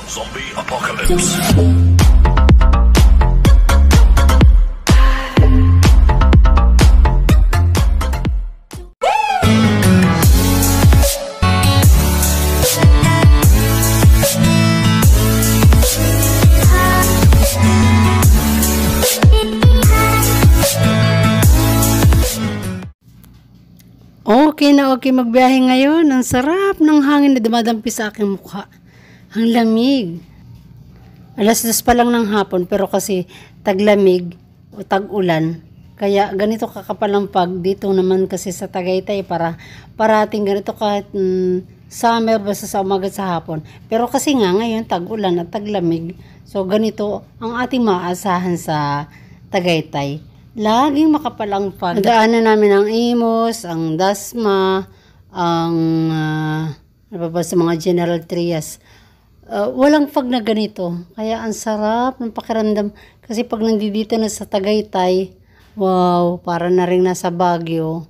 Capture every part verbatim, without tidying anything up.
Zombie Apocalypse. Okay na okay magbiyahe ngayon. Ang sarap ng hangin na dumadampi sa aking mukha. Ang lamig. Alas dos pa lang ng hapon pero kasi taglamig o tag-ulan. Kaya ganito kakapalampag dito naman kasi sa Tagaytay para parating ganito kahit mm, summer basta sa umaga sa hapon. Pero kasi nga ngayon tag-ulan at taglamig. So ganito ang ating maaasahan sa Tagaytay. Laging makapalangpag. Nadaanan namin ang Imus, ang Dasma, ang uh, ano pa ba sa mga General Trias. Uh, walang pag na ganito. Kaya ang sarap ng pakiramdam. Kasi pag nandito na sa Tagaytay, wow, para na rin nasa Baguio.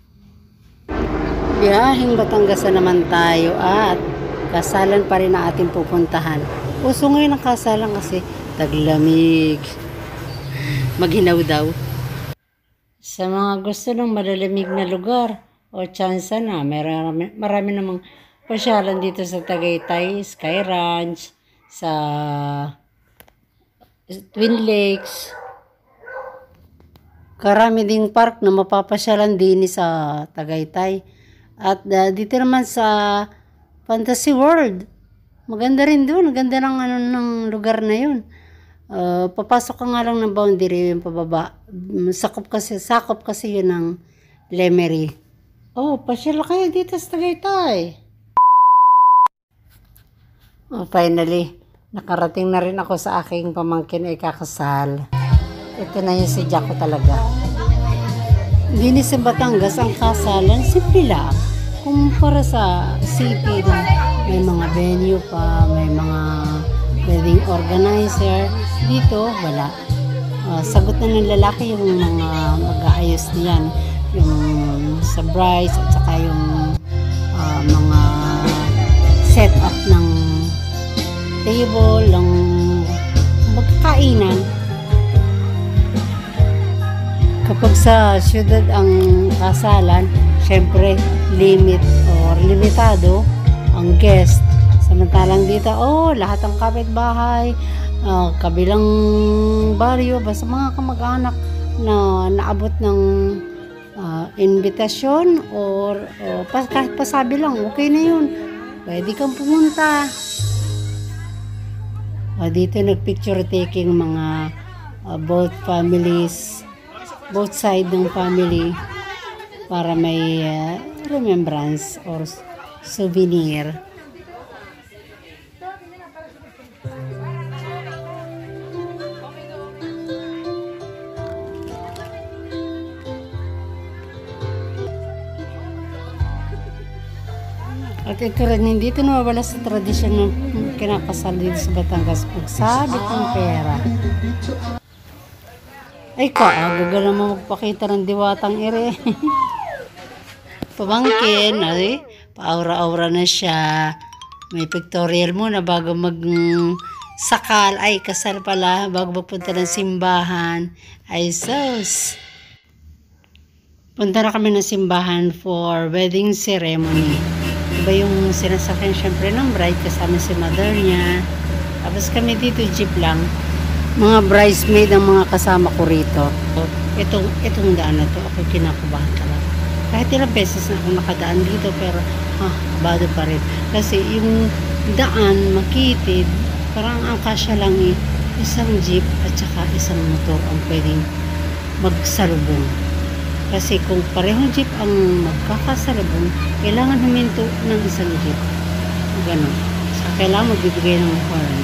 Biyaheng Batangas na naman tayo at kasalan pa rin ang ating pupuntahan. Uso ngayon ang kasalan kasi taglamig. Maghinaw daw. Sa mga gusto ng malalamig na lugar o tsansa na, marami, marami namang pasyalan dito sa Tagaytay, Sky Ranch, sa Twin Lakes. Karami ding park na mapapasyalan din sa Tagaytay. At uh, dito naman sa Fantasy World, maganda rin doon. Maganda ng, ano, ng lugar na yun. Uh, papasok ka nga lang ng boundary yung pababa. Sakop kasi, sakop kasi yun ng Lemery. Oh, pasyal kayo dito sa Tagaytay. Oh, finally, nakarating na rin ako sa aking pamangkin ay kakasal. Ito na yung si Jaco talaga. Hindi sa Batangas ang kasalan, simple lang. Kumpara sa city na may mga venue pa, may mga wedding organizer. Dito, wala. Uh, sagot na ng lalaki yung mga mag-aayos niyan. Yung sa brides at saka yung uh, mga set up ng table, ng magkakainan. Kapag sa syudad ang kasalan, syempre limit or limitado ang guest. Samantalang dito, oh, lahat ng kapitbahay, uh, kabilang baryo, basta mga kamag-anak na naabot ng uh, invitation or uh, pas, kahit pasabi lang, okay na yun. Pwede kang pumunta. Uh, dito nag-picture taking mga uh, both families, both side ng family para may uh, remembrance or souvenir. At ito rin, hindi ito nawawala sa tradisyon ng kinakasal dito sa Batangas. Pagsabit ng pera. Ay ka, gagal naman magpakita ng diwatang ire. Pamangkin, ay, pa-aura-aura na siya. May pictorial muna bago mag-sakal. Ay, kasal pala, bago magpunta ng simbahan. Ay, sus. Punta na kami ng simbahan for wedding ceremony. Iba yung sinasakyan syempre ng bride kasama si mother niya. Tapos kami dito jeep lang. Mga bridesmaid ang mga kasama ko rito. Itong, itong daan na to ako kinakabahan talaga. Kahit ilang beses na ako nakadaan dito pero ah, kabado pa rin. Kasi yung daan makitid, parang ang kasya lang eh, isang jeep at saka isang motor ang pwedeng magsalubong. Kasi kung parehong jeep ang magkakasalubong, kailangan huminto ng isang jeep. Ganon. So, kailangan magbibigay ng horn.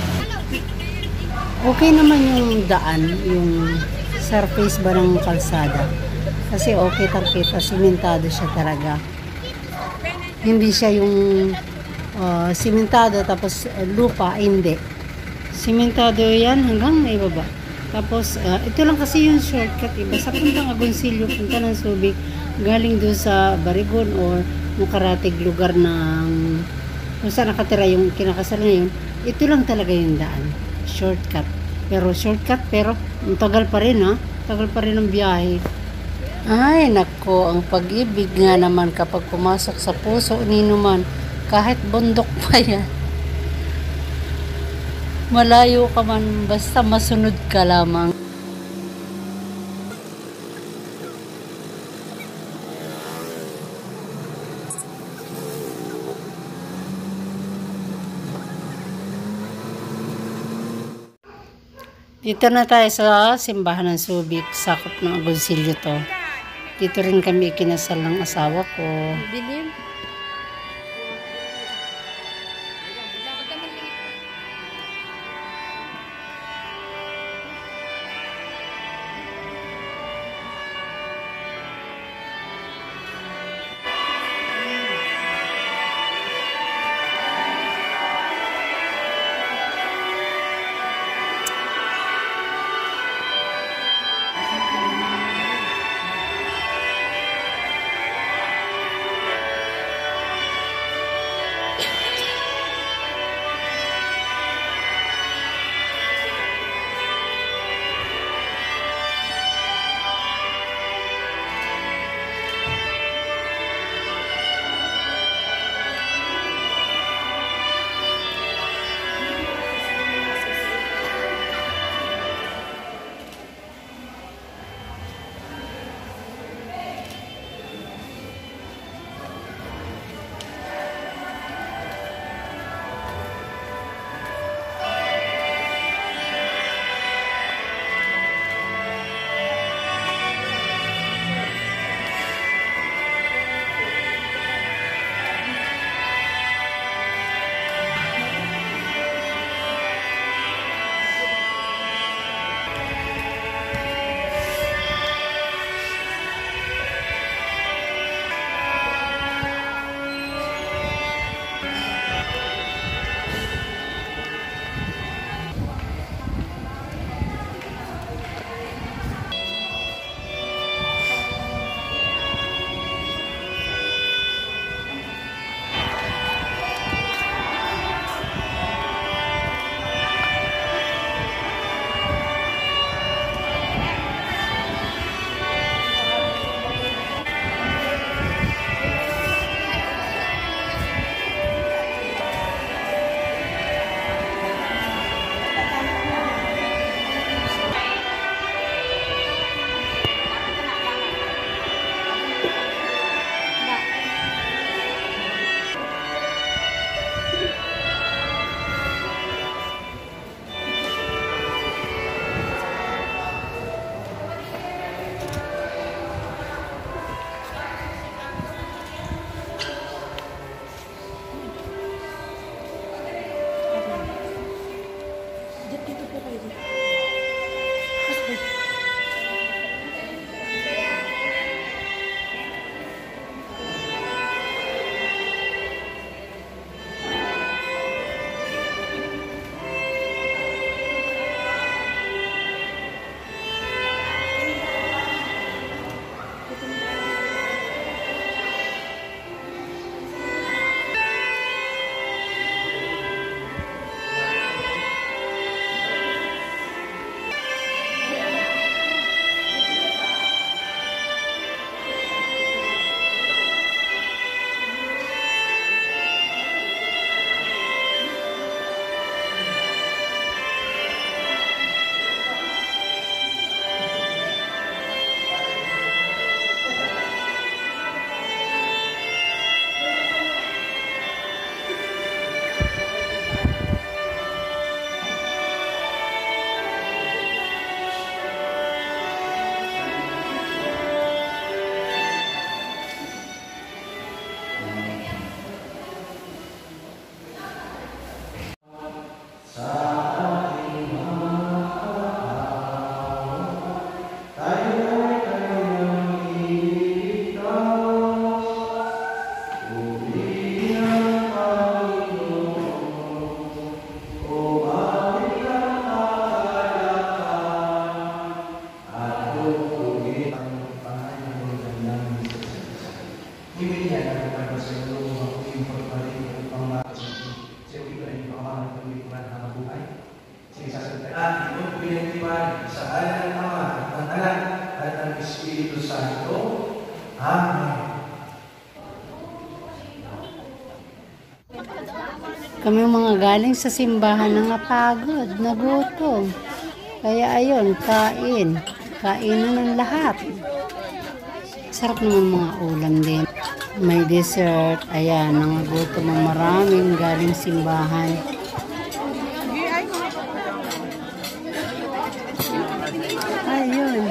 Okay naman yung daan, yung surface ba ng kalsada. Kasi okay tangkita, simentado siya talaga. Hindi siya yung uh, simentado tapos uh, lupa, hindi. Simentado yan hanggang may baba. Tapos, uh, ito lang kasi yung shortcut. Iba sa puntang Agoncillo, punta ng Subic, galing doon sa Barigon or yung karatig lugar ng kung saan nakatira yung kinakasal ngayon, ito lang talaga yung daan. Shortcut. Pero shortcut, pero ang tagal pa rin ha. Tagal pa rin ang biyahe. Ay, nako, ang pag-ibig nga naman kapag pumasok sa puso ni Numan, kahit bundok pa yan. Malayo ka man, basta masunod ka lamang. Dito na tayo sa simbahan ng Subic, sakop ng Agoncillo to. Dito rin kami ikinasal ng asawa ko. Dilim. Mari, sa ngalan ng Ama, at ng Anak, at ng Espiritu Santo. Amen. Kami mga galing sa simbahan na napagod, nagutom. Kaya ayun, kain. Kainan ng lahat. Sarap naman mga ulam din. May dessert. Ayan, nangagutom ang maraming galing simbahan. Ayun.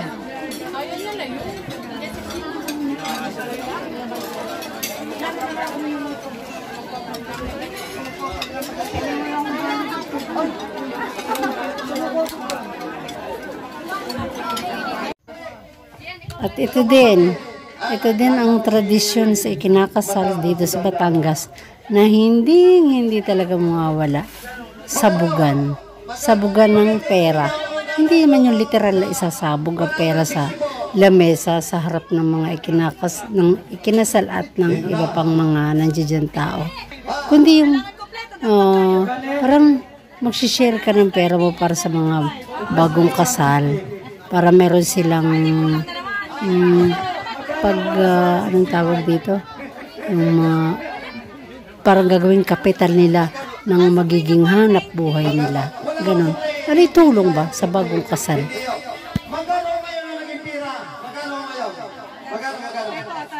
At ito din, ito din ang tradisyon sa ikinakasal dito sa Batangas na hindi, hindi talaga mawawala. Sabugan. Sabugan ng pera. Hindi naman yung literal na isasabog ang pera sa lamesa sa harap ng mga ikinakas, ng ikinasal at ng iba pang mga nandiyan tao. Kundi yung uh, parang magsishare ka ng pera mo para sa mga bagong kasal. Para meron silang um, pag, uh, anong tawag dito? Yung, uh, parang gagawing kapital nila ng magiging hanap buhay nila. Ganon. Ano itulong ba sa bagong kasal? Magkano ngayon ang naging pira? Magkano ngayon? Magkano, magkano?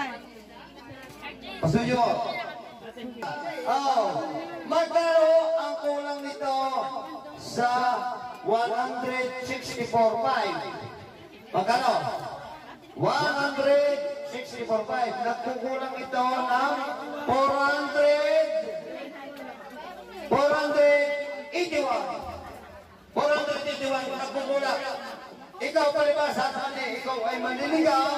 Pasuyo. Oh, magkano ang kulang nito sa one hundred sixty-four point five? Magkano? one hundred sixty-four point five. Nagkukulang ito ng four hundred eighty-one. four hundred eighty-one. Nagkukulang. Ikaw palibas sa atin, ikaw ay manliligaw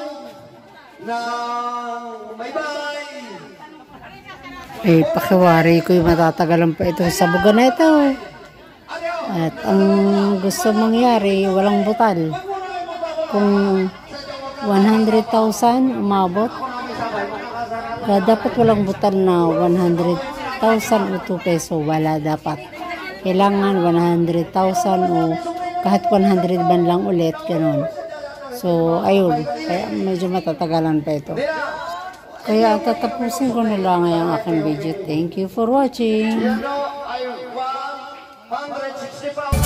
ng baybay. Eh, pakiwari ko yung matatagalan pa ito sa buga na ito. At ang gusto mangyari, walang butal. Kung one hundred thousand umabot, kaya dapat walang butal na one hundred thousand o two peso. Wala dapat. Kailangan one hundred thousand o kahit one hundred ban lang ulit, ganun. So, ayun. Kaya medyo matatagalan pa ito. Kaya tatapusin ko na lang ang aking video. Thank you for watching. one hundred sixty-five.